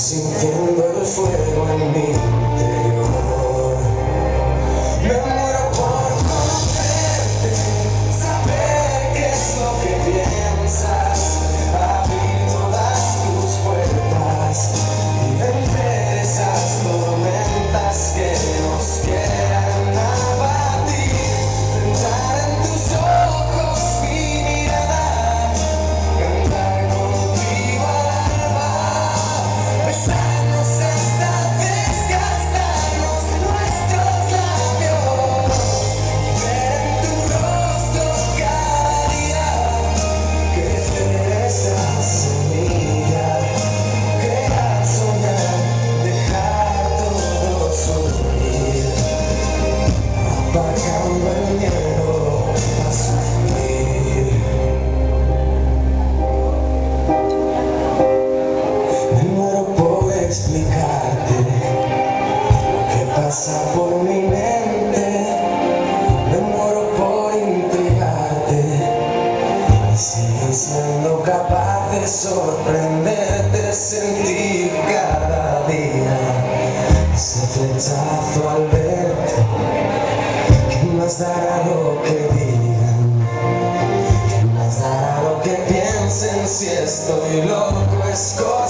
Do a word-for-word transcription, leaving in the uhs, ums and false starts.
sintiendo el fuego en mi interior. Me muero por conocerte, saber qué es lo que piensas, abrir todas tus puertas y vencer esas tormentas que nos quieran abatir. Entrar en tus ojos mi mirada, cantar contigo al alba, besarnos hasta desgastarnos nuestros labios, ver en tu rostro cada día crecer esa semilla, crear, soñar, dejar todo surgir, apagando el miedo a sufrir. Me muero por explicarte lo que pasa por mi mente. Me muero por intrigarte y seguir siendo capaz de sorprenderte, sentir cada día ese flechazo al verte. ¿Qué más dará lo que digan? ¿Qué más dará lo que piensen si estoy loco? Escoge